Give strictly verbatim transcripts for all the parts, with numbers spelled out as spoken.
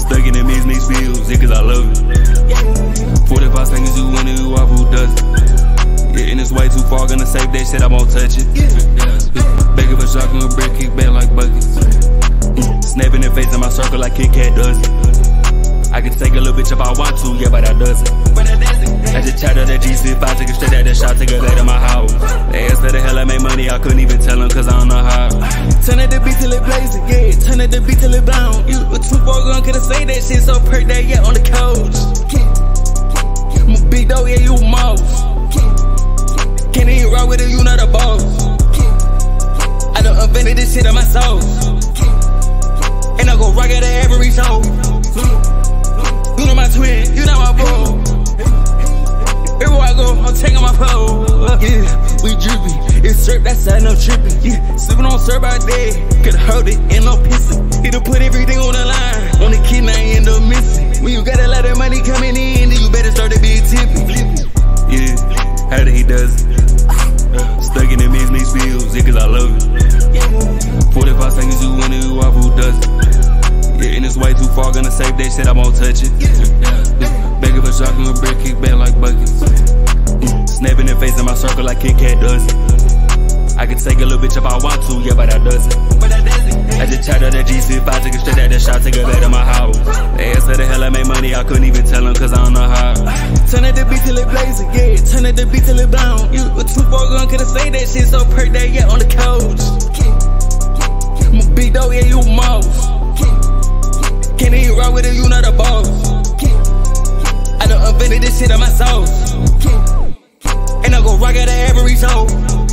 Stuck in the mix, mixed fields, yeah, cause I love it. forty-five seconds, you win it, you off, who does it? Yeah, and it's way too far, gonna save that shit, I won't touch it. Begging for shocking a brick, kick back like buckets. Snapping the face in my circle like Kit Kat does it. I can take a little bitch if I want to, yeah, but I doesn't. I just chatted that G C five, take a straight at the shot, take a lay to my house. They asked how the hell I made money, I couldn't even tell them cause I don't know how. Turn at the beat till it blazin', yeah, turn at the beat till it blown. You a two four gun, couldn't say that shit, so Perc'd that, yeah, on the coach. I'm a big dog, yeah, you a mouse. Can't even rock with it, you not a boss. I done invented this shit on my soul. And I go rock it at every show. You know my twin, you know my bro. Everywhere I go, I'm taking my pole. Yeah, we drippy. It's syrup, that's how no trippin'. Yeah, sippin' on syrup out there. Could hold it and no pissin'. He done put everything on the line. On the kid, I end up missing. When you got a lot of money coming in, then you better start to be tipping. Yeah, how did he does it? Uh, stuck in the mix, mixed fields, yeah, cause I love it. forty-five seconds, you win it, you off, who does it? Yeah, and it's way too far, gonna save that shit, I won't touch it. Begging for shocking a brick, kick back like buckets. Snapping the face in my circle like Kit Kat does it. I can take a little bitch if I want to, yeah, but I doesn't. I just chatted that G C five, take a straight at the shot, take a back to my house. They asked how the hell I made money, I couldn't even tell them cause I don't know how. Turn at the beat till it blazin', yeah, turn at the beat till it blown. You a two four gun, couldn't say that shit, so Perc'd that, yeah, on the coach. I'm a big dog, yeah, you a mouse. Can't even rock with it, you not a boss. I done invented this shit on my soul. And I go rock it at every show.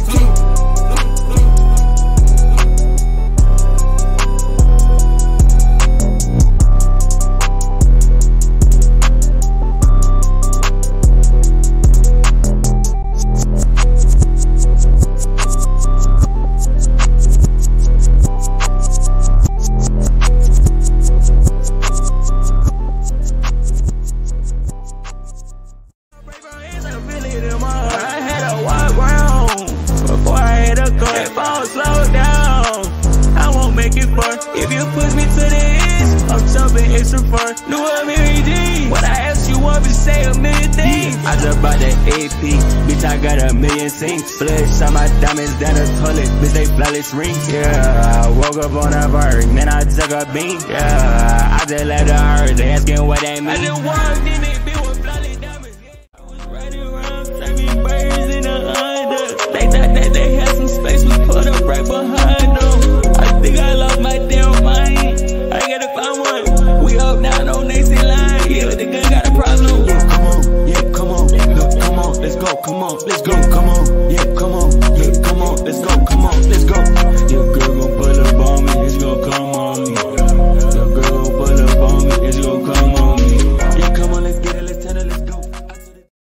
If you push me to the edge, I'm jumping extra far. New Mary G. What I asked you of is say a million things. I just bought that A P, bitch, I got a million sinks. Blood shot my diamonds down the toilet, bitch, they flawless rings. Yeah, I woke up on a bird, then I took a bean. Yeah, I just let her hurt, they asking what they mean. I just walked in it, bitch.